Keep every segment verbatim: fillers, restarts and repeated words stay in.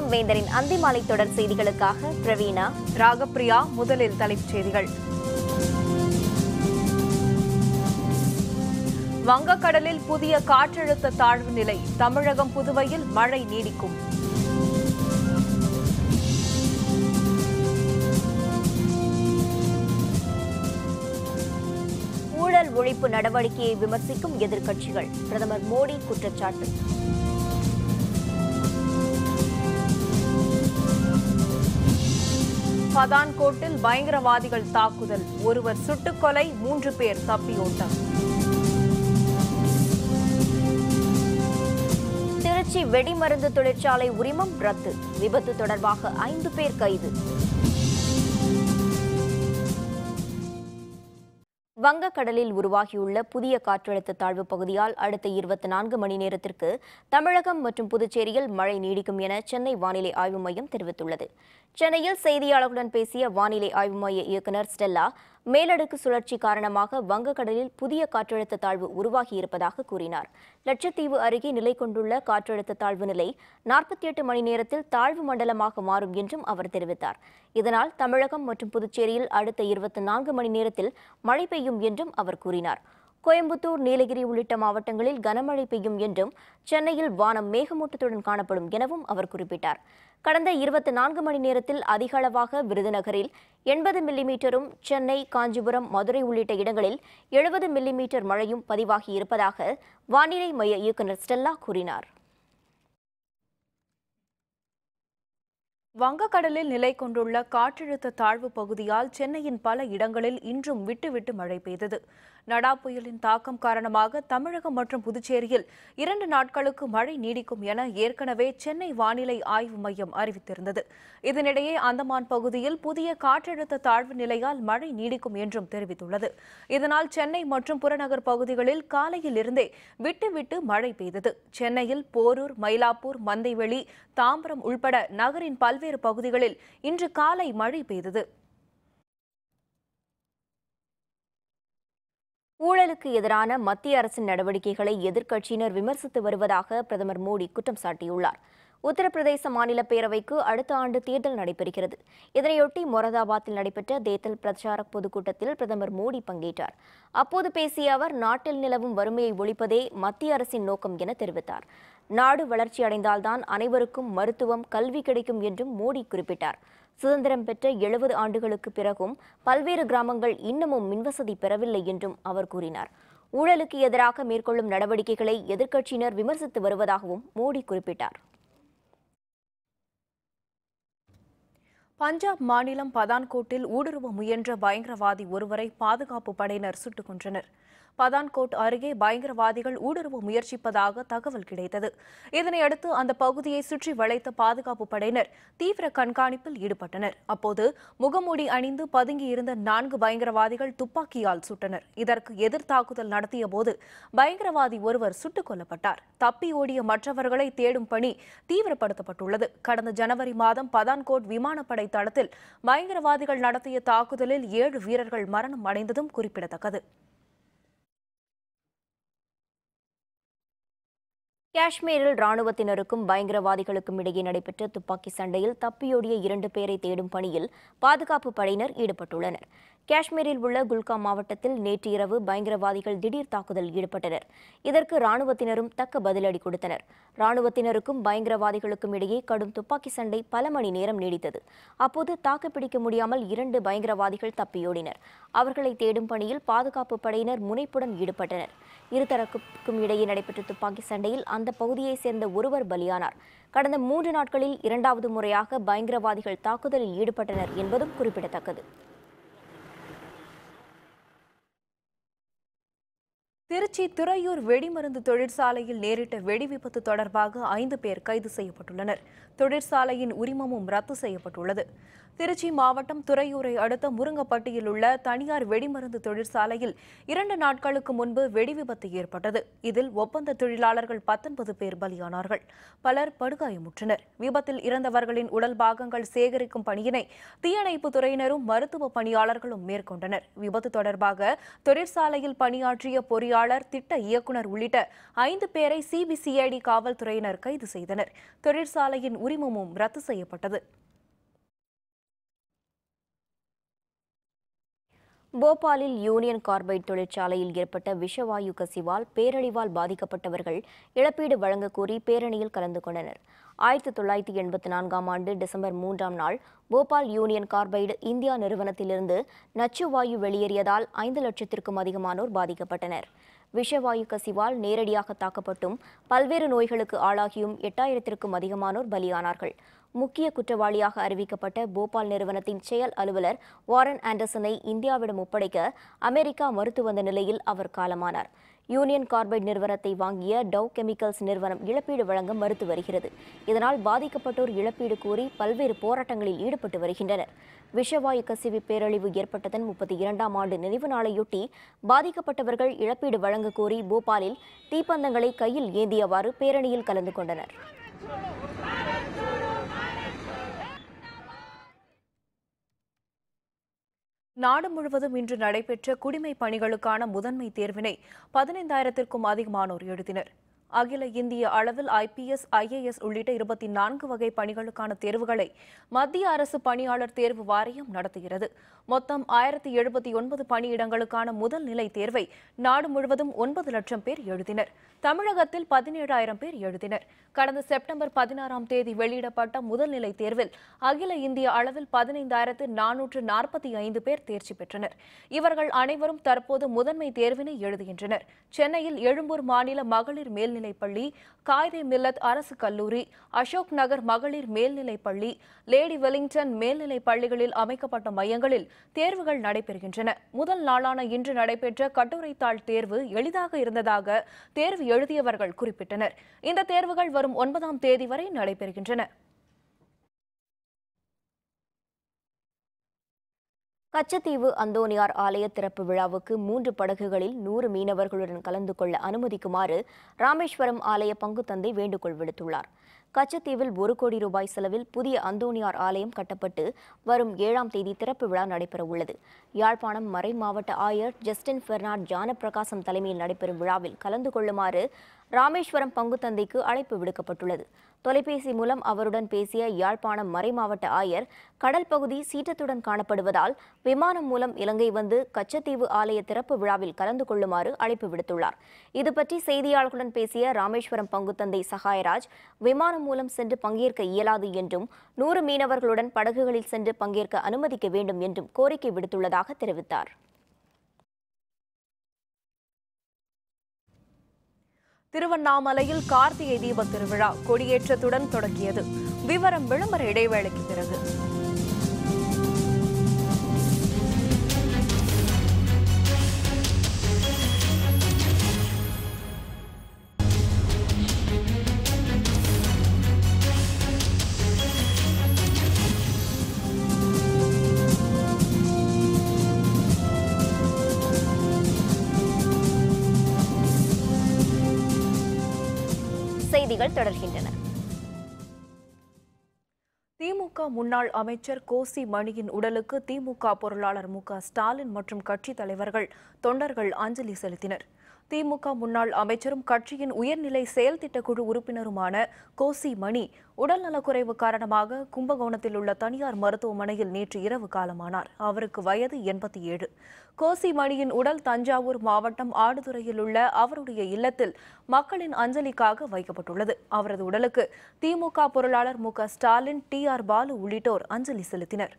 வணக்கம். வேந்தரின் அந்திமாலை தொடர் செய்திகளுக்காக பிரவீனா, ராகப்பிரியா. முதலில் தலைப்புச் செய்திகள். வங்கக்கடலில் புதிய காற்றழுத்த தாழ்வு நிலை. தமிழகம், புதுவையில் மழை நீடிக்கும். ஊழல் ஒழிப்பு நடவடிக்கையை விமர்சிக்கும் எதிர்க்கட்சிகள். பிரதமர் மோடி குற்றச்சாட்டு. பதான்கோட்டில் பயங்கரவாதிகள் தாக்குதல். ஒருவர் சுட்டுக்கொலை, மூன்று பேர் தப்பியோட்டம். திருச்சி வெடிமருந்து தொழிற்சாலை உரிமம் ரத்து. விபத்து தொடர்பாக ஐந்து பேர் கைது. வங்கக்கடலில் உருவாகியுள்ள புதிய காற்றழுத்த தாழ்வு பகுதியால் அடுத்த இருபத்தி நான்கு மணி நேரத்திற்கு தமிழகம் மற்றும் புதுச்சேரியில் மழை நீடிக்கும் என சென்னை வானிலை ஆய்வு மையம் தெரிவித்துள்ளது. சென்னையில் செய்தியாளர்களுடன் பேசிய வானிலை ஆய்வு மைய இயக்குநர் ஸ்டெல்லா, மேலடுக்கு சுழற்சி காரணமாக வங்கக்கடலில் புதிய காற்றழுத்த தாழ்வு உருவாகியிருப்பதாக கூறினார். லட்சத்தீவு அருகே நிலை கொண்டுள்ள காற்றழுத்த தாழ்வு நிலை நாற்பத்தி எட்டு மணி நேரத்தில் தாழ்வு மண்டலமாக மாறும் என்றும் அவர் தெரிவித்தார். இதனால் தமிழகம் மற்றும் புதுச்சேரியில் அடுத்த இருபத்தி நான்கு மணி நேரத்தில் மழை பெய்யும் என்றும் அவர் கூறினார். கோயம்புத்தூர், நீலகிரி உள்ளிட்ட மாவட்டங்களில் கனமழை பெய்யும் என்றும் சென்னையில் வானம் மேகமூட்டத்துடன் காணப்படும் எனவும் அவர் குறிப்பிட்டார். கடந்த இருபத்தி நான்கு மணி நேரத்தில் அதிக அளவாக விருதுநகரில் எண்பது மில்லிமீட்டரும், சென்னை, காஞ்சிபுரம், மதுரை உள்ளிட்ட இடங்களில் எழுபது மில்லிமீட்டர் மழையும் பதிவாகியிருப்பதாக வானிலை மைய இயக்குநர் ஸ்டெல்லா கூறினார். வங்கக்கடலில் நிலை கொண்டுள்ள காற்றழுத்த தாழ்வு பகுதியால் சென்னையின் பல இடங்களில் இன்றும் விட்டுவிட்டு மழை பெய்தது. நடா புயலின் தாக்கம் காரணமாக தமிழகம் மற்றும் புதுச்சேரியில் இரண்டு நாட்களுக்கு மழை நீடிக்கும் என ஏற்கனவே சென்னை வானிலை ஆய்வு மையம் அறிவித்திருந்தது. இதனிடையே அந்தமான் பகுதியில் புதிய காற்றழுத்த தாழ்வு நிலையால் மழை நீடிக்கும் என்றும் தெரிவித்துள்ளது. இதனால் சென்னை மற்றும் புறநகர் பகுதிகளில் காலையில் இருந்தே விட்டுவிட்டு மழை பெய்தது. சென்னையில் போரூர், மயிலாப்பூர், மந்தைவெளி, தாம்பரம் உள்பட நகரின் பல்வேறு பகுதிகளில் இன்று காலை மழை பெய்தது. ஊழலுக்கு எதிரான மத்திய அரசின் நடவடிக்கைகளை எதிர்க்கட்சியினர் விமர்சித்து வருவதாக பிரதமர் மோடி குற்றம் சாட்டியுள்ளார். உத்தரப்பிரதேச மாநில பேரவைக்கு அடுத்த ஆண்டு தேர்தல் நடைபெறுகிறது. இதனையொட்டி மொரதாபாத்தில் நடைபெற்ற தேர்தல் பிரச்சார பொதுக்கூட்டத்தில் பிரதமர் மோடி பங்கேற்றார். அப்போது பேசிய அவர், நாட்டில் நிலவும் வறுமையை ஒழிப்பதே மத்திய அரசின் நோக்கம் என தெரிவித்தார். நாடு வளர்ச்சியடைந்தால்தான் அனைவருக்கும் மருத்துவம், கல்வி கிடைக்கும் என்றும் மோடி குறிப்பிட்டார். சுதந்திரம் பெற்ற எழுபது ஆண்டுகளுக்கு பிறகும் பல்வேறு கிராமங்கள் இன்னமும் மின்வசதி பெறவில்லை என்றும் அவர் கூறினார். ஊழலுக்கு எதிராக மேற்கொள்ளும் நடவடிக்கைகளை எதிர்க்கட்சியினர் விமர்சித்து வருவதாகவும் மோடி குறிப்பிட்டார். பஞ்சாப் மாநிலம் பதான்கோட்டில் ஊடுருவ முயன்ற பயங்கரவாதி ஒருவரை பாதுகாப்பு படையினர் சுட்டுக் கொன்றனர். பதான்கோட் அருகே பயங்கரவாதிகள் ஊடுருவ முயற்சிப்பதாக தகவல் கிடைத்தது. இதனையடுத்து அந்த பகுதியை சுற்றி வளைத்த பாதுகாப்பு படையினர் தீவிர கண்காணிப்பில் ஈடுபட்டனர். அப்போது முகமூடி அணிந்து பதுங்கியிருந்த நான்கு பயங்கரவாதிகள் துப்பாக்கியால் சுட்டனர். இதற்கு எதிர் தாக்குதல் நடத்திய போது பயங்கரவாதி ஒருவர் சுட்டுக் கொல்லப்பட்டார். தப்பி ஓடிய மற்றவர்களை தேடும் பணி தீவிரப்படுத்தப்பட்டுள்ளது. கடந்த ஜனவரி மாதம் பதான்கோட் விமானப்படை தளத்தில் பயங்கரவாதிகள் நடத்திய தாக்குதலில் ஏழு வீரர்கள் மரணம் அடைந்ததும் குறிப்பிடத்தக்கது. காஷ்மீரில் ராணுவத்தினருக்கும் பயங்கரவாதிகளுக்கும் இடையே நடைபெற்ற துப்பாக்கி சண்டையில் தப்பியோடிய இரண்டு பேரை தேடும் பணியில் பாதுகாப்பு படையினர் ஈடுபட்டுள்ளனர். காஷ்மீரில் உள்ள குல்காம் மாவட்டத்தில் நேற்று இரவு பயங்கரவாதிகள் திடீர் தாக்குதலில் ஈடுபட்டனர். இதற்கு ராணுவத்தினரும் தக்க பதிலடி கொடுத்தனர். ராணுவத்தினருக்கும் பயங்கரவாதிகளுக்கும் இடையே கடும் துப்பாக்கி சண்டை பல மணி நேரம் நீடித்தது. அப்போது தாக்குப்பிடிக்க முடியாமல் இரண்டு பயங்கரவாதிகள் தப்பியோடினர். அவர்களை தேடும் பணியில் பாதுகாப்பு படையினர் முனைப்புடன் ஈடுபட்டனர். இருதரப்புக்கும் இடையே நடைபெற்ற துப்பாக்கி சண்டையில் அந்த பகுதியைச் சேர்ந்த ஒருவர் பலியானார். கடந்த மூன்று நாட்களில் இரண்டாவது முறையாக பயங்கரவாதிகள் தாக்குதலில் ஈடுபட்டனர் என்பதும் குறிப்பிடத்தக்கது. திருச்சி துறையூர் வெடிமருந்து தொழிற்சாலையில் நேரிட்ட வெடி விபத்து தொடர்பாக ஐந்து பேர் கைது செய்யப்பட்டுள்ளனர். தொழிற்சாலையின் உரிமமும் ரத்து செய்யப்பட்டுள்ளது. திருச்சி மாவட்டம் துறையூரை அடுத்த முருங்கப்பட்டியில் உள்ள தனியார் வெடிமருந்து தொழிற்சாலையில் இரண்டு நாட்களுக்கு முன்பு வெடி விபத்து ஏற்பட்டது. இதில் ஒப்பந்த தொழிலாளர்கள் பத்தொன்பது பேர் பலியானார்கள். பலர் படுகாயமுற்றனர். விபத்தில் இறந்தவர்களின் உடல் பாகங்கள் சேகரிக்கும் பணியினை தீயணைப்பு துறையினரும் மருத்துவ பணியாளர்களும் மேற்கொண்டனர். விபத்து தொடர்பாக தொழிற்சாலையில் பணியாற்றிய பொறியாளர், திட்ட இயக்குநர் உள்ளிட்ட ஐந்து பேரை சிபிசிஐடி காவல்துறையினர் கைது செய்தனர். தொழிற்சாலையின் உரிமமும் ரத்து செய்யப்பட்டது. போபாலில் யூனியன் கார்பைட் தொழிற்சாலையில் ஏற்பட்ட விஷவாயு கசிவால் பேரழிவால் பாதிக்கப்பட்டவர்கள் இழப்பீடு வழங்கக் கோரி பேரணியில் கலந்து கொண்டனர். ஆயிரத்தி தொள்ளாயிரத்தி எண்பத்தி நான்காம் ஆண்டு டிசம்பர் மூன்றாம் நாள் போபால் யூனியன் கார்பைடு இந்தியா நிறுவனத்திலிருந்து நச்சு வாயு வெளியேறியதால் ஐந்து லட்சத்திற்கும் அதிகமானோர் பாதிக்கப்பட்டனர். விஷவாயு கசிவால் நேரடியாக தாக்கப்பட்டும் பல்வேறு நோய்களுக்கு ஆளாகியும் எட்டாயிரத்திற்கும் அதிகமானோர் பலியானார்கள். முக்கிய குற்றவாளியாக அறிவிக்கப்பட்ட போபால் நிறுவனத்தின் செயல் அலுவலர் வாரன் ஆண்டர்சனை இந்தியாவிடம் ஒப்படைக்க அமெரிக்கா மறுத்து வந்த நிலையில் அவர் காலமானார். யூனியன் கார்பைட் நிறுவனத்தை வாங்கிய டவ் கெமிக்கல்ஸ் நிறுவனம் இழப்பீடு வழங்க மறுத்து வருகிறது. இதனால் பாதிக்கப்பட்டோர் இழப்பீடு கோரி பல்வேறு போராட்டங்களில் ஈடுபட்டு வருகின்றனர். விஷவாயு கசிவு பேரழிவு ஏற்பட்டதன் முப்பத்தி இரண்டாம் ஆண்டு நினைவு நாளையொட்டி பாதிக்கப்பட்டவர்கள் இழப்பீடு வழங்க கோரி போபாலில் தீப்பந்தங்களை கையில் ஏந்தியவாறு பேரணியில் கலந்து கொண்டனர். நாடு முழுவதும் இன்று நடைபெற்ற குடிமைப் பணிகளுக்கான முதன்மை தேர்வினை பதினைந்தாயிரத்திற்கும் அதிகமானோர் எழுதினர். அகில இந்திய அளவில் ஐபிஎஸ், ஐஏஎஸ் உள்ளிட்ட இருபத்தி நான்கு வகை பணிகளுக்கான தேர்வுகளை மத்திய அரசு பணியாளர் தேர்வு வாரியம் நடத்துகிறது. மொத்தம் ஆயிரத்தி எழுபத்தி ஒன்பது பணியிடங்களுக்கான முதல் நிலை தேர்வை நாடு முழுவதும் ஒன்பது லட்சம் பேர் எழுதினர். தமிழகத்தில் பதினேழாயிரம் பேர் எழுதினர். கடந்த செப்டம்பர் பதினாறாம் தேதி வெளியிடப்பட்ட முதல் நிலை தேர்வில் அகில இந்திய அளவில் பதினைந்தாயிரத்து நானூற்று நாற்பத்தி ஐந்து பேர் தேர்ச்சி பெற்றனர். இவர்கள் அனைவரும் தற்போது முதன்மை தேர்வினை எழுதுகின்றனர். சென்னையில் எழும்பூர் மாநில மகளிர் மேல்நிலைப்பள்ளி, காயிதே மில்லத் அரசு கல்லூரி, அசோக் நகர் மகளிர் மேல்நிலைப்பள்ளி, லேடி வெலிங்டன் மேல்நிலைப் பள்ளிகளில் அமைக்கப்பட்ட மையங்களில் தேர்வுகள் நடைபெறுகின்றன. முதல் நாளான இன்று நடைபெற்ற கட்டுரைத்தாள் தேர்வு எளிதாக இருந்ததாக தேர்வு எழுதியவர்கள் குறிப்பிட்டனர். இந்த தேர்வுகள் வரும் ஒன்பதாம் தேதி வரை நடைபெறுகின்றன. கச்சத்தீவு அந்தோனியார் ஆலய திறப்பு விழாவுக்கு மூன்று படகுகளில் நூறு மீனவர்களுடன் கலந்து கொள்ள அனுமதிக்குமாறு ராமேஸ்வரம் ஆலய பங்குத்தந்தை வேண்டுகோள் விடுத்துள்ளார். கச்சத்தீவில் ஒரு கோடி ரூபாய் செலவில் புதிய அந்தோனியார் ஆலயம் கட்டப்பட்டு வரும் ஏழாம் தேதி திறப்பு விழா நடைபெறவுள்ளது. யாழ்ப்பாணம் மறை மாவட்ட ஆயர் ஜஸ்டின் பெர்னாட் ஜானப்பிரகாசம் தலைமையில் நடைபெறும் விழாவில் கலந்து கொள்ளுமாறு ராமேஸ்வரம் பங்குத்தந்தைக்கு அழைப்பு விடுக்கப்பட்டுள்ளது. தொலைபேசி மூலம் அவருடன் பேசிய யாழ்ப்பாணம் மறை மாவட்ட ஆயர் கடல் பகுதி சீற்றத்துடன் காணப்படுவதால் விமானம் மூலம் இலங்கை வந்து கச்சத்தீவு ஆலய திறப்பு விழாவில் கலந்து கொள்ளுமாறு அழைப்பு விடுத்துள்ளார். இதுபற்றி செய்தியாளர்களுடன் பேசிய ராமேஸ்வரம் பங்குத்தந்தை சகாயராஜ் விமானம் மூலம் சென்று பங்கேற்க இயலாது என்றும் நூறு மீனவர்களுடன் படகுகளில் சென்று பங்கேற்க அனுமதிக்க வேண்டும் என்றும் கோரிக்கை விடுத்துள்ளதாக தெரிவித்தார். திருவண்ணாமலையில் கார்த்திகை தீப திருவிழா கொடியேற்றத்துடன் தொடங்கியது. விவரம் விளம்பர இடைவேளைக்கு பிறகு. செய்திகள் தொடர்கின்றன. திமுக முன்னாள் அமைச்சர் கோசி மணியின் உடலுக்கு திமுக பொருளாளர் மு க ஸ்டாலின் மற்றும் கட்சித் தலைவர்கள், தொண்டர்கள் அஞ்சலி செலுத்தினர். திமுக முன்னாள் அமைச்சரும் கட்சியின் உயர்நிலை செயல் திட்டக்குழு உறுப்பினருமான கோசி மணி உடல்நலக்குறைவு காரணமாக கும்பகோணத்தில் உள்ள தனியார் மருத்துவமனையில் நேற்று இரவு காலமானார். அவருக்கு வயது எண்பத்தி ஏழு. கோசி மணியின் உடல் தஞ்சாவூர் மாவட்டம் ஆடுதுறையில் உள்ள அவருடைய இல்லத்தில் மக்களின் அஞ்சலிக்காக வைக்கப்பட்டுள்ளது. அவரது உடலுக்கு திமுக பொருளாளர் மு க ஸ்டாலின், டி ஆர் பாலு உள்ளிட்டோர் அஞ்சலி செலுத்தினர்.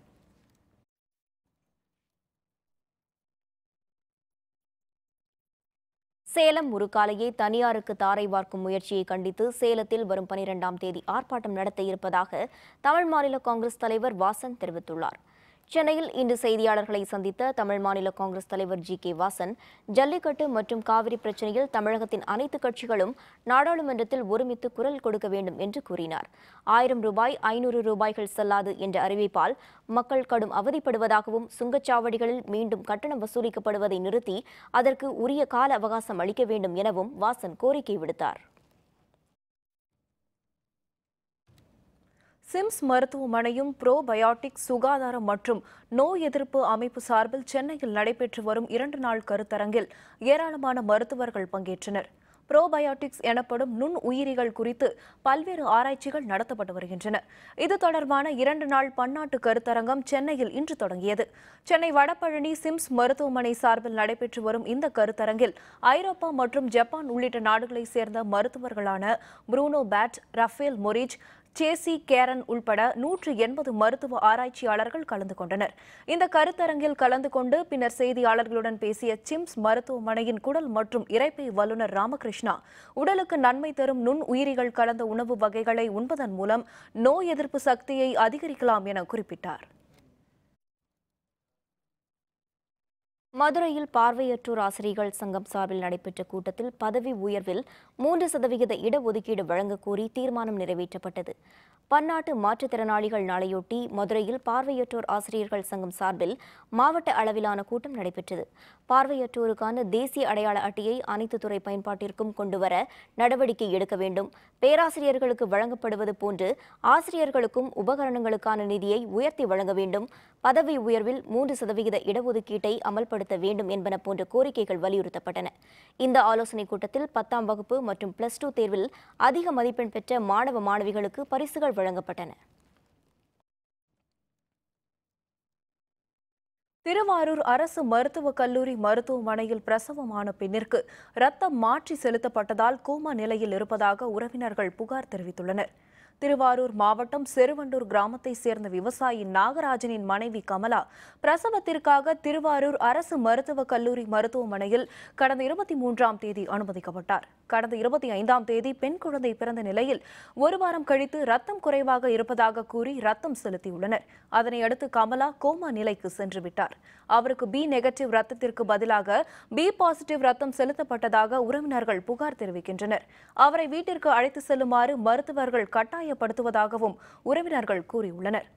சேலம் உருக்காலையை தனியாருக்கு தாரை வார்க்கும் முயற்சியை கண்டித்து சேலத்தில் வரும் பனிரெண்டாம் தேதி ஆர்ப்பாட்டம் நடத்த இருப்பதாக தமிழ் மாநில காங்கிரஸ் தலைவர் வாசன் தெரிவித்துள்ளார். சென்னையில் இன்று செய்தியாளர்களை சந்தித்த தமிழ் மாநில காங்கிரஸ் தலைவர் ஜி கே வாசன், ஜல்லிக்கட்டு மற்றும் காவிரி பிரச்சினையில் தமிழகத்தின் அனைத்து கட்சிகளும் நாடாளுமன்றத்தில் ஒருமித்து குரல் கொடுக்க வேண்டும் என்று கூறினார். ஆயிரம் ரூபாய், ஐநூறு ரூபாய்கள் செல்லாது என்ற அறிவிப்பால் மக்கள் கடும் அவதிப்படுவதாகவும், சுங்கச்சாவடிகளில் மீண்டும் கட்டணம் வசூலிக்கப்படுவதை நிறுத்தி அதற்கு உரிய கால அவகாசம் அளிக்க வேண்டும் எனவும் வாசன் கோரிக்கை விடுத்தார். சிம்ஸ் மருத்துவமனையும் ப்ரோபயாட்டிக் சுகாதாரம் மற்றும் நோய் எதிர்ப்பு அமைப்பு சார்பில் சென்னையில் நடைபெற்று வரும் இரண்டு நாள் கருத்தரங்கில் ஏராளமான மருத்துவர்கள் பங்கேற்றனர். புரோபயோட்டிக்ஸ் எனப்படும் நுண் உயிரிகள் குறித்து பல்வேறு ஆராய்ச்சிகள் நடத்தப்பட்டு வருகின்றன. இது தொடர்பான இரண்டு நாள் பன்னாட்டு கருத்தரங்கம் சென்னையில் இன்று தொடங்கியது. சென்னை வடபழனி சிம்ஸ் மருத்துவமனை சார்பில் நடைபெற்று வரும் இந்த கருத்தரங்கில் ஐரோப்பா மற்றும் ஜப்பான் உள்ளிட்ட நாடுகளைச் சேர்ந்த மருத்துவர்களான புரூனோ பேட், ரஃபேல் மொரிஜ், சேசி கேரன் உள்பட நூற்று எண்பது மருத்துவ ஆராய்ச்சியாளர்கள் கலந்து கொண்டனர். இந்த கருத்தரங்கில் கலந்து கொண்டு பின்னர் செய்தியாளர்களுடன் பேசிய சிம்ஸ் மருத்துவமனையின் குடல் மற்றும் இரைப்பை வல்லுநர் ராமகிருஷ்ணா, உடலுக்கு நன்மை தரும் நுண் உயிரிகள் கலந்த உணவு வகைகளை உண்பதன் மூலம் நோய் எதிர்ப்பு சக்தியை அதிகரிக்கலாம் என குறிப்பிட்டார். மதுரையில் பார்வையற்றோர் ஆசிரியர்கள் சங்கம் சார்பில் நடைபெற்ற கூட்டத்தில் பதவி உயர்வில் மூன்று சதவிகித இடஒதுக்கீடு வழங்கக் கோரி தீர்மானம் நிறைவேற்றப்பட்டது. பன்னாட்டு மாற்றுத்திறனாளிகள் நாளையொட்டி மதுரையில் பார்வையற்றோர் ஆசிரியர்கள் சங்கம் சார்பில் மாவட்ட அளவிலான கூட்டம் நடைபெற்றது. பார்வையற்றோருக்கான தேசிய அடையாள அட்டையை அனைத்து துறை பயன்பாட்டிற்கும் கொண்டுவர நடவடிக்கை எடுக்க வேண்டும். பேராசிரியர்களுக்கு வழங்கப்படுவது போன்று ஆசிரியர்களுக்கும் உபகரணங்களுக்கான நிதியை உயர்த்தி வழங்க வேண்டும். பதவி உயர்வில் மூன்று சதவிகித இடஒதுக்கீட்டை அமல்படுத்த வேண்டும் என்பன போன்ற கோரிக்கைகள் வலியுறுத்தப்பட்டன. இந்த ஆலோசனைக் கூட்டத்தில் பத்தாம் வகுப்பு மற்றும் பிளஸ் டூ தேர்வில் அதிக மதிப்பெண் பெற்ற மாணவ மாணவிகளுக்கு பரிசுகள் வழங்கப்பட்டன. திருவாரூர் அரசு மருத்துவக் கல்லூரி மருத்துவமனையில் பிரசவமான பெண்ணிற்கு ரத்தம் மாற்றி செலுத்தப்பட்டதால் கோமா நிலையில் இருப்பதாக உறவினர்கள் புகார் தெரிவித்துள்ளனர். திருவாரூர் மாவட்டம் செருவண்டூர் கிராமத்தை சேர்ந்த விவசாயி நாகராஜனின் மனைவி கமலா பிரசவத்திற்காக திருவாரூர் அரசு மருத்துவக் கல்லூரி மருத்துவமனையில் கடந்த இருபத்தி மூன்றாம் தேதி அனுமதிக்கப்பட்டார். கடந்த இருபத்தி ஐந்தாம் தேதி பெண் குழந்தை பிறந்த நிலையில் ஒரு வாரம் கழித்து ரத்தம் குறைவாக இருப்பதாக கூறி ரத்தம் செலுத்தியுள்ளனர். அதனையடுத்து கமலா கோமா நிலைக்கு சென்று விட்டார். அவருக்கு பி நெகட்டிவ் ரத்தத்திற்கு பதிலாக பி பாசிட்டிவ் ரத்தம் செலுத்தப்பட்டதாக உறவினர்கள் புகார் தெரிவிக்கின்றனர். அவரை வீட்டிற்கு அழைத்து செல்லுமாறு மருத்துவர்கள் கட்டாயப்படுத்துவதாகவும் உறவினர்கள் கூறியுள்ளனர்.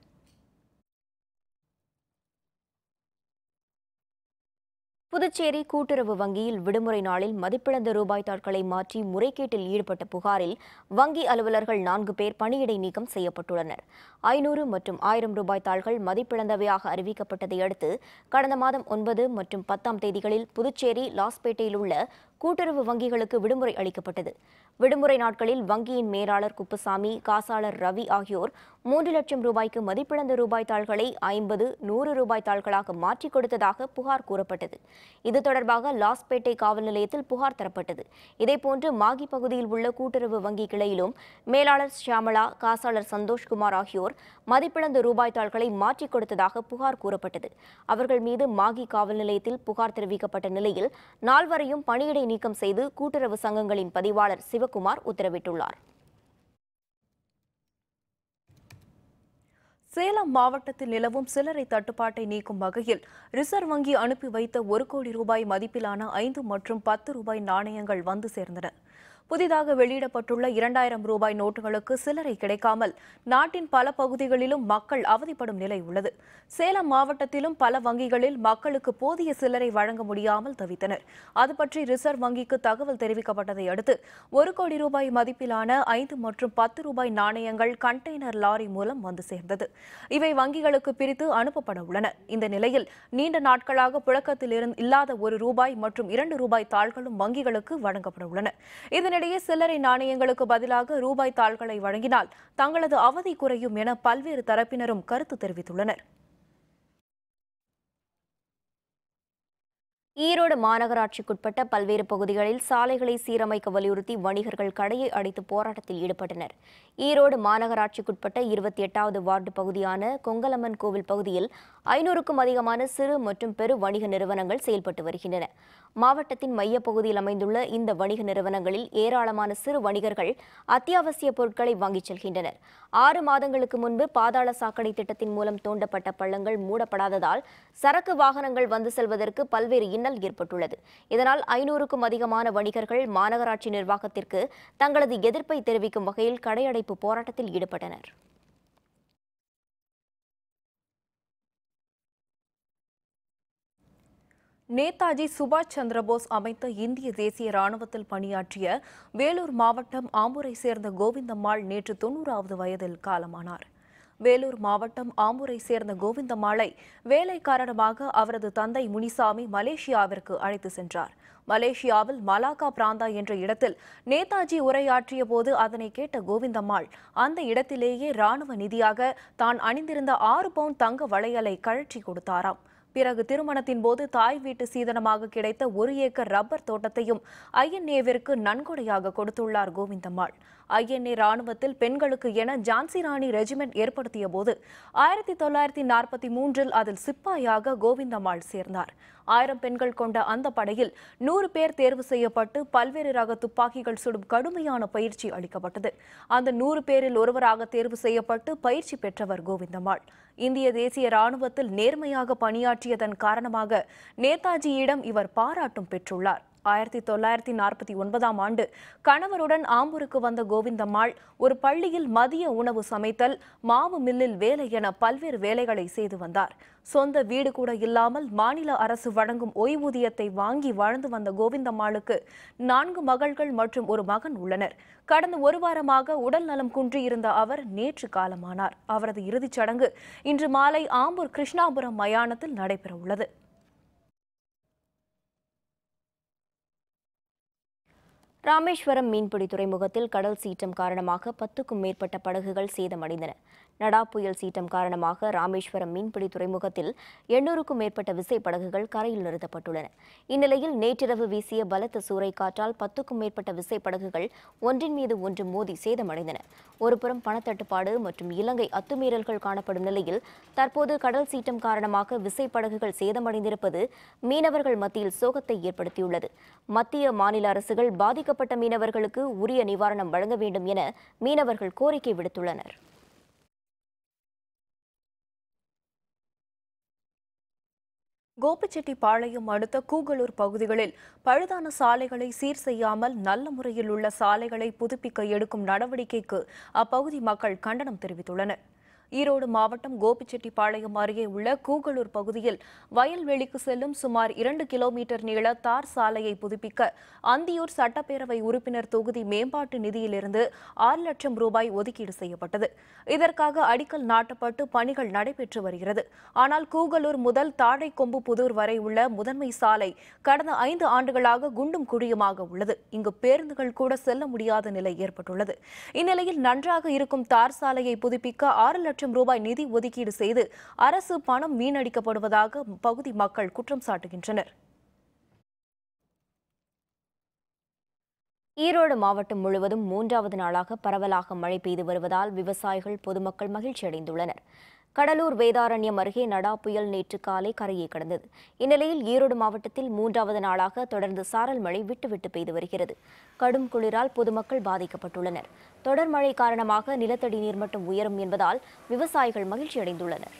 புதுச்சேரி கூட்டுறவு வங்கியில் விடுமுறை நாளில் மதிப்பிழந்த ரூபாய் தாட்களை மாற்றி முறைகேட்டில் ஈடுபட்ட புகாரில் வங்கி அலுவலர்கள் நான்கு பேர் பணியிடை நீக்கம் செய்யப்பட்டுள்ளனர். ஐநூறு மற்றும் ஆயிரம் ரூபாய் தாள்கள் மதிப்பிழந்தவையாக அறிவிக்கப்பட்டதை அடுத்து கடந்த மாதம் ஒன்பது மற்றும் பத்தாம் தேதிகளில் புதுச்சேரி லாஸ்பேட்டையில் உள்ள கூட்டுறவு வங்கிகளுக்கு விடுமுறை அளிக்கப்பட்டது. விடுமுறை நாட்களில் வங்கியின் மேலாளர் குப்புசாமி, காசாளர் ரவி ஆகியோர் மூன்று லட்சம் ரூபாய்க்கு மதிப்பிழந்த ரூபாய் தாள்களை ஐம்பது, நூறு ரூபாய் தாள்களாக மாற்றிக் கொடுத்ததாக புகார் கூறப்பட்டது. இது தொடர்பாக லாஸ்பேட்டை காவல் நிலையத்தில் புகார் தரப்பட்டது. இதேபோன்று மாகி பகுதியில் உள்ள கூட்டுறவு வங்கி கிளையிலும் மேலாளர் ஷியாமளா, காசாளர் சந்தோஷ்குமார் ஆகியோர் மதிப்பிழந்த ரூபாய் தாள்களை மாற்றிக் கொடுத்ததாக புகார் கூறப்பட்டது. அவர்கள் மீது மாகி காவல் நிலையத்தில் புகார் தெரிவிக்கப்பட்ட நிலையில் நால்வரையும் பணியிடை நீக்கம் செய்து கூட்டுறவு சங்கங்களின் பதிவாளர் சிவகுமார் உத்தரவிட்டுள்ளார். சேலம் மாவட்டத்தில் நிலவும் சில்லறை தட்டுப்பாட்டை நீக்கும் வகையில் ரிசர்வ் வங்கி அனுப்பி வைத்த ஒரு கோடி ரூபாய் மதிப்பிலான ஐந்து மற்றும் பத்து ரூபாய் நாணயங்கள் வந்து சேர்ந்தன. புதிதாக வெளியிடப்பட்டுள்ள இரண்டாயிரம் ரூபாய் நோட்டுகளுக்கு சில்லறை கிடைக்காமல் நாட்டின் பல பகுதிகளிலும் மக்கள் அவதிப்படும் நிலை உள்ளது. சேலம் மாவட்டத்திலும் பல வங்கிகளில் மக்களுக்கு போதிய சில்லறை வழங்க முடியாமல் தவித்தனர். அது பற்றி ரிசர்வ் வங்கிக்கு தகவல் தெரிவிக்கப்பட்டதை அடுத்து ஒரு கோடி ரூபாய் மதிப்பிலான ஐந்து மற்றும் பத்து ரூபாய் நாணயங்கள் கண்டெய்னர் லாரி மூலம் வந்து சேர்ந்தது. இவை வங்கிகளுக்கு பிரித்து அனுப்பப்பட உள்ளன. இந்த நிலையில் நீண்ட நாட்களாக புழக்கத்தில் இல்லாத ஒரு ரூபாய் மற்றும் இரண்டு ரூபாய் தாள்களும் வங்கிகளுக்கு வழங்கப்பட உள்ளன. இதனிடையே சில்லறை நாணயங்களுக்கு பதிலாக ரூபாய் தாள்களை வழங்கினால் தங்களது அவதி குறையும் என பல்வேறு தரப்பினரும் கருத்து தெரிவித்துள்ளனர். ஈரோடு மாநகராட்சிக்குட்பட்ட பல்வேறு பகுதிகளில் சாலைகளை சீரமைக்க வலியுறுத்தி வணிகர்கள் கடையை அடைத்து போராட்டத்தில் ஈடுபட்டனர். ஈரோடு மாநகராட்சிக்குட்பட்ட இருபத்தி எட்டாவது வார்டு பகுதியான கொங்கலம்மன் கோவில் பகுதியில் ஐநூறுக்கும் அதிகமான சிறு மற்றும் பெரு வணிக நிறுவனங்கள் செயல்பட்டு வருகின்றன. மாவட்டத்தின் மையப்பகுதியில் அமைந்துள்ள இந்த வணிக நிறுவனங்களில் ஏராளமான சிறு வணிகர்கள் அத்தியாவசிய பொருட்களை வாங்கிச் செல்கின்றனர். ஆறு மாதங்களுக்கு முன்பு பாதாள சாக்கடை திட்டத்தின் மூலம் தோண்டப்பட்ட பள்ளங்கள் மூடப்படாததால் சரக்கு வாகனங்கள் வந்து செல்வதற்கு பல்வேறு இன்னல் ஏற்பட்டுள்ளது. இதனால் ஐநூறுக்கும் அதிகமான வணிகர்கள் மாநகராட்சி நிர்வாகத்திற்கு தங்களது எதிர்ப்பை தெரிவிக்கும் வகையில் கடையடைப்பு போராட்டத்தில் ஈடுபட்டனர். நேதாஜி சுபாஷ் சந்திரபோஸ் அமைத்த இந்திய தேசிய ராணுவத்தில் பணியாற்றிய வேலூர் மாவட்டம் ஆம்பூரை சேர்ந்த கோவிந்தம்மாள் நேற்று தொன்னூறாவது வயதில் காலமானார். வேலூர் மாவட்டம் ஆம்பூரை சேர்ந்த கோவிந்தம்மாளை வேலை காரணமாக அவரது தந்தை முனிசாமி மலேசியாவிற்கு அழைத்து சென்றார். மலேசியாவில் மலாக்கா பிராந்தா என்ற இடத்தில் நேதாஜி உரையாற்றிய போது அதனை கேட்ட கோவிந்தம்மாள் அந்த இடத்திலேயே ராணுவ நிதியாக தான் அணிந்திருந்த ஆறு பவுண்ட் தங்க வளையலை கழற்றி கொடுத்தாராம். பிறகு திருமணத்தின் போது தாய் வீட்டு சீதனமாக கிடைத்த ஒரு ஏக்கர் ரப்பர் தோட்டத்தையும் ஐஎன்ஏவிற்கு நன்கொடையாக கொடுத்துள்ளார் கோவிந்தம்மாள். ஐஎன்ஏ ராணுவத்தில் பெண்களுக்கு என ஜான்சி ராணி ரெஜிமெண்ட் ஏற்படுத்திய போது ஆயிரத்தி தொள்ளாயிரத்தி நாற்பத்தி மூன்றில் அதில் சிப்பாயாக கோவிந்தம்மாள் சேர்ந்தார். ஆயிரம் பெண்கள் கொண்ட அந்த படையில் நூறு பேர் தேர்வு செய்யப்பட்டு பல்வேறு ரக துப்பாக்கிகள் சுடும் கடுமையான பயிற்சி அளிக்கப்பட்டது. அந்த நூறு பேரில் ஒருவராக தேர்வு செய்யப்பட்டு பயிற்சி பெற்றவர் கோவிந்தம்மாள். இந்திய தேசிய ராணுவத்தில் நேர்மையாக பணியாற்றியதன் காரணமாக நேதாஜியிடம் இவர் பாராட்டும் பெற்றுள்ளார். ஆயிரத்தி தொள்ளாயிரத்தி நாற்பத்தி ஒன்பதாம் ஆண்டு கணவருடன் ஆம்பூருக்கு வந்த கோவிந்தம்மாள் ஒரு பள்ளியில் மதிய உணவு சமைத்தல், மாவு மில்லில் வேலை என பல்வேறு வேலைகளை செய்து வந்தார். சொந்த வீடு கூட இல்லாமல் மாநில அரசு வழங்கும் ஓய்வூதியத்தை வாங்கி வாழ்ந்து வந்த கோவிந்தம்மாளுக்கு நான்கு மகள்கள் மற்றும் ஒரு மகன் உள்ளனர். கடந்த ஒரு வாரமாக உடல் நலம் குன்றியிருந்த அவர் நேற்று காலமானார். அவரது இறுதிச் சடங்கு இன்று மாலை ஆம்பூர் கிருஷ்ணாபுரம் மயானத்தில் நடைபெறவுள்ளது. ராமேஸ்வரம் மீன்பிடி துறைமுகத்தில் கடல் சீற்றம் காரணமாக பத்துக்கும் மேற்பட்ட படகுகள் சேதமடைந்தன. நடா புயல் சீற்றம் காரணமாக ராமேஸ்வரம் மீன்பிடி துறைமுகத்தில் எண்ணூறுக்கும் மேற்பட்ட விசைப்படகுகள் கரையில் நிறுத்தப்பட்டுள்ளன. இந்நிலையில் நேற்றிரவு வீசிய பலத்த சூறைக்காற்றால் பத்துக்கும் மேற்பட்ட விசைப்படகுகள் ஒன்றின் மீது ஒன்று மோதி சேதமடைந்தன. ஒருபுறம் பணத்தட்டுப்பாடு மற்றும் இலங்கை அத்துமீறல்கள் காணப்படும் நிலையில் தற்போது கடல் சீற்றம் காரணமாக விசைப்படகுகள் சேதமடைந்திருப்பது மீனவர்கள் மத்தியில் சோகத்தை ஏற்படுத்தியுள்ளது. மத்திய மாநில அரசுகள் பாதிக்கப்பட்ட மீனவர்களுக்கு உரிய நிவாரணம் வழங்க வேண்டும் என மீனவர்கள் கோரிக்கை விடுத்துள்ளனர். கோபிச்செட்டிப்பாளையம் அடுத்த கூகலூர் பகுதிகளில் பழுதான சாலைகளை சீர் செய்யாமல் நல்ல முறையில் உள்ள சாலைகளை புதுப்பிக்க எடுக்கும் நடவடிக்கைக்கு அப்பகுதி மக்கள் கண்டனம் தெரிவித்துள்ளனர். ஈரோடு மாவட்டம் கோபிச்செட்டிப்பாளையம் அருகே உள்ள கூகலூர் பகுதியில் வயல்வெளிக்கு செல்லும் சுமார் இரண்டு கிலோமீட்டர் நீள தார் சாலையை புதுப்பிக்க அந்தியூர் சட்டப்பேரவை உறுப்பினர் தொகுதி மேம்பாட்டு நிதியிலிருந்து ஆறு லட்சம் ரூபாய் ஒதுக்கீடு செய்யப்பட்டது. இதற்காக அடிக்கல் நாட்டப்பட்டு பணிகள் நடைபெற்று வருகிறது. ஆனால் கூகலூர் முதல் தாழைக்கொம்பு புதூர் வரை உள்ள முதன்மை சாலை கடந்த ஐந்து ஆண்டுகளாக குண்டும் குழியுமாக உள்ளது. இங்கு பேருந்துகள் கூட செல்ல முடியாத நிலை ஏற்பட்டுள்ளது. இந்நிலையில் நன்றாக இருக்கும் தார் சாலையை புதுப்பிக்க ஆறு லட்சம் ரூபாய் நிதி ஒதுக்கீடு செய்து அரசு பணம் வீணடிக்கப்படுவதாக பகுதி மக்கள் குற்றம் சாட்டுகின்றனர். ஈரோடு மாவட்டம் முழுவதும் மூன்றாவது நாளாக பரவலாக மழை பெய்து வருவதால் விவசாயிகள், பொதுமக்கள் மகிழ்ச்சி அடைந்துள்ளனர். கடலூர் வேதாரண்யம் அருகே நடா புயல் நேற்று காலை கரையை கடந்தது. இந்நிலையில் ஈரோடு மாவட்டத்தில் மூன்றாவது நாளாக தொடர்ந்து சாரல் மழை விட்டுவிட்டு பெய்து வருகிறது. கடும் குளிரால் பொதுமக்கள் பாதிக்கப்பட்டுள்ளனர். தொடர் மழை காரணமாக நிலத்தடி நீர்மட்டம் உயரும் என்பதால் விவசாயிகள் மகிழ்ச்சி அடைந்துள்ளனர்.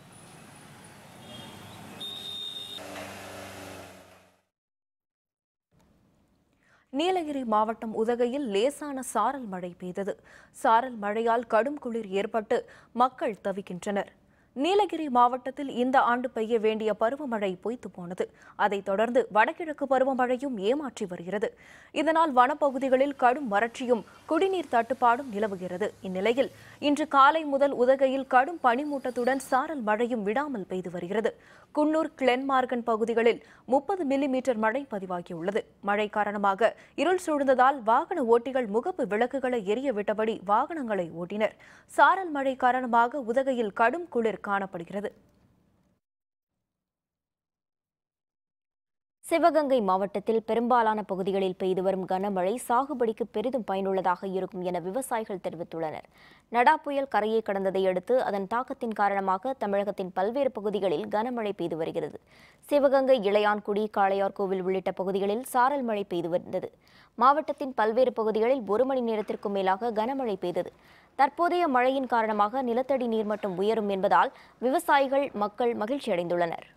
நீலகிரி மாவட்டம் உதகையில் லேசான சாரல் மழை பெய்தது. சாரல் மழையால் கடும் குளிர் ஏற்பட்டு மக்கள் தவிக்கின்றனர். நீலகிரி மாவட்டத்தில் இந்த ஆண்டு பெய்ய வேண்டிய பருவமழை பொய்த்து போனது. அதைத் தொடர்ந்து வடகிழக்கு பருவமழையும் ஏமாற்றி வருகிறது. இதனால் வனப்பகுதிகளில் கடும் வறட்சியும் குடிநீர் தட்டுப்பாடும் நிலவுகிறது. இந்நிலையில் இன்று காலை முதல் உதகையில் கடும் பனிமூட்டத்துடன் சாரல் மழையும் விடாமல் பெய்து வருகிறது. குன்னூர், கிளென்மார்கன் பகுதிகளில் முப்பது மில்லி மீட்டர் மழை பதிவாகியுள்ளது. மழை காரணமாக இருள் சூழ்ந்ததால் வாகன ஓட்டிகள் முகப்பு விளக்குகளை எரிய விட்டபடி வாகனங்களை ஓட்டினர். சாரல் மழை காரணமாக உதகையில் கடும் குளிர் காணப்படுகிறது. சிவகங்கை மாவட்டத்தில் பெரும்பாலான பகுதிகளில் பெய்து வரும் கனமழை சாகுபடிக்கு பெரிதும் பயனுள்ளதாக இருக்கும் என விவசாயிகள் தெரிவித்துள்ளனர். நடா புயல் கரையை கடந்ததை அடுத்து அதன் தாக்கத்தின் காரணமாக தமிழகத்தின் பல்வேறு பகுதிகளில் கனமழை பெய்து வருகிறது. சிவகங்கை, இளையான்குடி, காளையார்கோவில் உள்ளிட்ட பகுதிகளில் சாரல் மழை பெய்து வந்தது. மாவட்டத்தின் பல்வேறு பகுதிகளில் ஒரு மணி நேரத்திற்கும் மேலாக கனமழை பெய்தது. தற்போதைய மழையின் காரணமாக நிலத்தடி நீர்மட்டம் உயரும் என்பதால் விவசாயிகள், மக்கள் மகிழ்ச்சி அடைந்துள்ளனர்.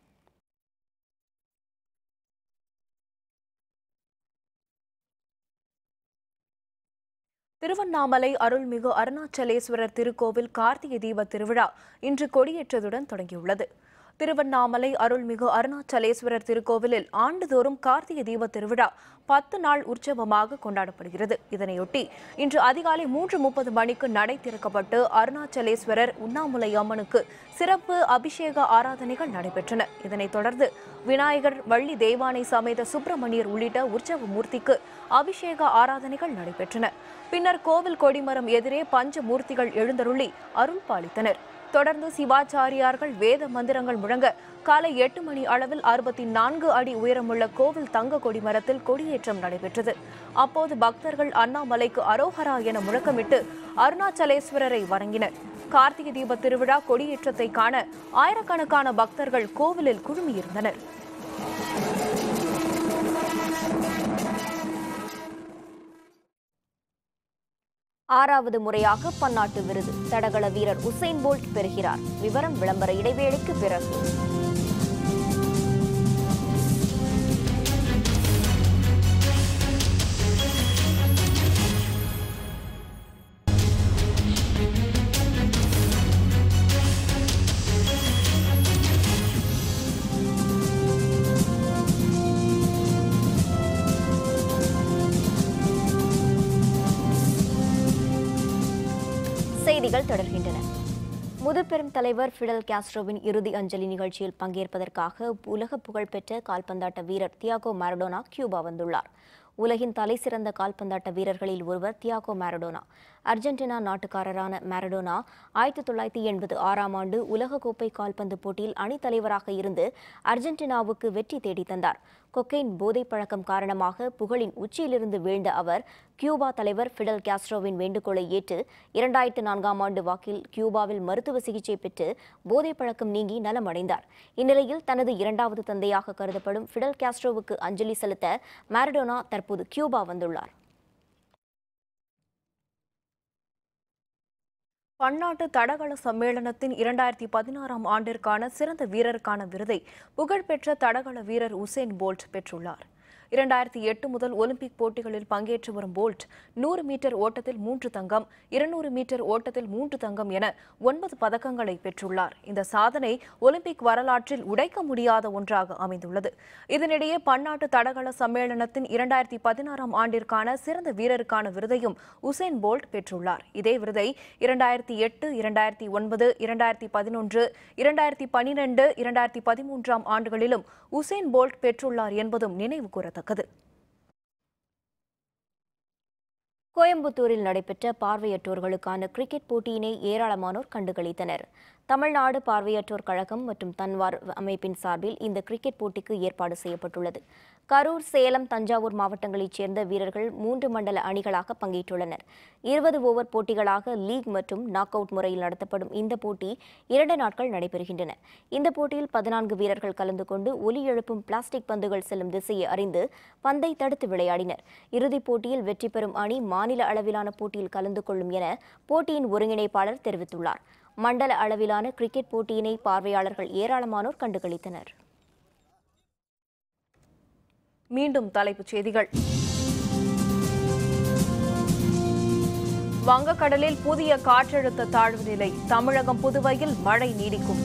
திருவண்ணாமலை அருள்மிகு அருணாச்சலேஸ்வரர் திருக்கோவில் கார்த்திகை தீப திருவிழா இன்று கொடியேற்றத்துடன் தொடங்கியுள்ளது. திருவண்ணாமலை அருள்மிகு அருணாச்சலேஸ்வரர் திருக்கோவிலில் ஆண்டுதோறும் கார்த்திகை தீப திருவிழா பத்து நாள் உற்சவமாக கொண்டாடப்படுகிறது. இதனையொட்டி இன்று அதிகாலை மூன்று முப்பது மணிக்கு நடை திறக்கப்பட்டு அருணாச்சலேஸ்வரர் உண்ணாமுலை அம்மனுக்கு சிறப்பு அபிஷேக ஆராதனைகள் நடைபெற்றன. இதனைத் தொடர்ந்து விநாயகர், வள்ளி தெய்வானை சமேத சுப்பிரமணியர் உள்ளிட்ட உற்சவ மூர்த்திக்கு அபிஷேக ஆராதனைகள் நடைபெற்றன. பின்னர் கோவில் கொடிமரம் எதிரே பஞ்ச மூர்த்திகள் எழுந்தருளி அருள் பாலித்தனர். தொடர்ந்து சிவாச்சாரியார்கள் வேத மந்திரங்கள் முழங்க காலை எட்டு மணி அளவில் அறுபத்தி நான்கு அடி உயரமுள்ள கோவில் தங்க கொடிமரத்தில் கொடியேற்றம் நடைபெற்றது. அப்போது பக்தர்கள் அண்ணாமலைக்கு அரோஹரா என முழக்கமிட்டு அருணாச்சலேஸ்வரரை வணங்கினர். கார்த்திகை தீப திருவிழா கொடியேற்றத்தை காண ஆயிரக்கணக்கான பக்தர்கள் கோவிலில் குழுமியிருந்தனர். ஆறாவது முறையாக பன்னாட்டு விருது தடகள வீரர் உசைன் போல்ட் பெறுகிறார். விவரம் விளம்பர இடைவேளைக்கு பிறகு. செய்திகள் தொடர்கின்றன. முதுபெரும் தலைவர் ஃபிடல் காஸ்ட்ரோவின் இறுதி அஞ்சலி நிகழ்ச்சியில் பங்கேற்பதற்காக உலக புகழ்பெற்ற கால்பந்தாட்ட வீரர் தியாகோ மாரடோனா கியூபா வந்துள்ளார். உலகின் தலைசிறந்த கால்பந்தாட்ட வீரர்களில் ஒருவர் தியாகோ மாரடோனா. அர்ஜென்டினா நாட்டுக்காரரான மாரடோனா ஆயிரத்தி தொள்ளாயிரத்தி எண்பது ஆறாம் ஆண்டு உலகக்கோப்பை கால்பந்து போட்டியில் அணித்தலைவராக இருந்து அர்ஜென்டினாவுக்கு வெற்றி தேடி தந்தார். கொக்கைன் போதைப் பழக்கம் காரணமாக புகழின் உச்சியிலிருந்து வீழ்ந்த அவர் கியூபா தலைவர் ஃபிடல் காஸ்ட்ரோவின் வேண்டுகோளை ஏற்று இரண்டாயிரத்து நான்காம் ஆண்டு வாக்கில் கியூபாவில் மருத்துவ சிகிச்சை பெற்று போதைப் பழக்கம் நீங்கி நலமடைந்தார். இந்நிலையில் தனது இரண்டாவது தந்தையாக கருதப்படும் ஃபிடல் காஸ்ட்ரோவுக்கு அஞ்சலி செலுத்த மாரடோனா தற்போது கியூபா வந்துள்ளார். பன்னாட்டு தடகள சம்மேளனத்தின் இரண்டாயிரத்தி பதினாறாம் ஆண்டிற்கான சிறந்த வீரருக்கான விருதை புகழ்பெற்ற தடகள வீரர் உசேன் போல்ட் பெற்றுள்ளார். இரண்டாயிரத்தி எட்டு முதல் ஒலிம்பிக் போட்டிகளில் பங்கேற்று வரும் போல்ட் நூறு மீட்டர் ஓட்டத்தில் மூன்று தங்கம், இருநூறு மீட்டர் ஓட்டத்தில் மூன்று தங்கம் என ஒன்பது பதக்கங்களை பெற்றுள்ளார். இந்த சாதனை ஒலிம்பிக் வரலாற்றில் உடைக்க முடியாத ஒன்றாக அமைந்துள்ளது. இதனிடையே பன்னாட்டு தடகள சம்மேளனத்தின் இரண்டாயிரத்தி பதினாறாம் ஆண்டிற்கான சிறந்த வீரருக்கான விருதையும் உசேன் போல்ட் பெற்றுள்ளார். இதே விருதை இரண்டாயிரத்தி எட்டு, இரண்டாயிரத்தி ஒன்பது, இரண்டாயிரத்தி பதினொன்று, இரண்டாயிரத்தி பனிரெண்டு, இரண்டாயிரத்தி பதிமூன்றாம் ஆண்டுகளிலும் உசேன் போல்ட் பெற்றுள்ளார் என்பதும் நினைவு கூறத்தக்கது. கோயம்புத்தூரில் நடைபெற்ற பார்வையற்றோர்களுக்கான கிரிக்கெட் போட்டியினை ஏராளமானோர் கண்டுகளித்தனர். தமிழ்நாடு பார்வையற்றோர் கழகம் மற்றும் தன்வார் அமைப்பின் சார்பில் இந்த கிரிக்கெட் போட்டிக்கு ஏற்பாடு செய்யப்பட்டுள்ளது. கரூர், சேலம், தஞ்சாவூர் மாவட்டங்களைச் சேர்ந்த வீரர்கள் மூன்று மண்டல அணிகளாக பங்கேற்றுள்ளனர். இருபது ஓவர் போட்டிகளாக லீக் மற்றும் நாக் அவுட் முறையில் நடத்தப்படும் இந்த போட்டி இரண்டு நாட்கள் நடைபெறுகின்றன. இந்த போட்டியில் பதினான்கு வீரர்கள் கலந்து கொண்டு ஒலி எழுப்பும் பிளாஸ்டிக் பந்துகள் செல்லும் திசையை அறிந்து பந்தை தடுத்து விளையாடினர். இறுதிப் போட்டியில் வெற்றி பெறும் அணி மாநில அளவிலான போட்டியில் கலந்து கொள்ளும் என போட்டியின் ஒருங்கிணைப்பாளர் தெரிவித்துள்ளார். மண்டல அளவிலான கிரிக்கெட் போட்டியினை பார்வையாளர்கள் ஏராளமானோர் கண்டுகளித்தனர். மீண்டும் தலைப்புச் செய்திகள். வங்கக்கடலில் புதிய காற்றழுத்த தாழ்வு நிலை. தமிழகம், புதுவையில் மழை நீடிக்கும்.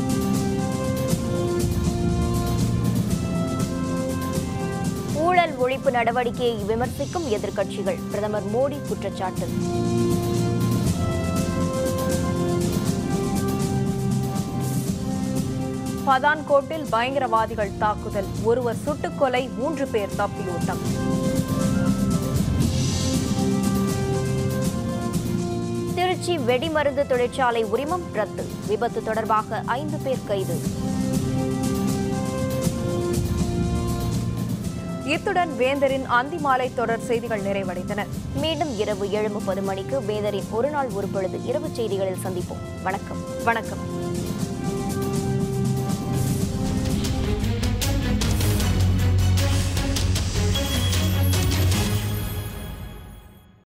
ஊழல் ஒழிப்பு நடவடிக்கையை விமர்சிக்கும் எதிர்க்கட்சிகள். பிரதமர் மோடி குற்றச்சாட்டு. பதான்கோட்டில் பயங்கரவாதிகள் தாக்குதல். ஒருவர் சுட்டுக்கொலை, மூன்று பேர் தப்பியோட்டம். திருச்சி வெடிமருந்து தொழிற்சாலை உரிமம் ரத்து. விபத்து தொடர்பாக ஐந்து பேர் கைது. இத்துடன் வேந்தரின் அந்திமாலை தொடர் செய்திகள் நிறைவடைந்தன. மீண்டும் இரவு ஏழு முப்பது மணிக்கு வேந்தரின் ஒரு நாள் ஒரு பொழுது இரவு செய்திகளில் சந்திப்போம். வணக்கம். வணக்கம்.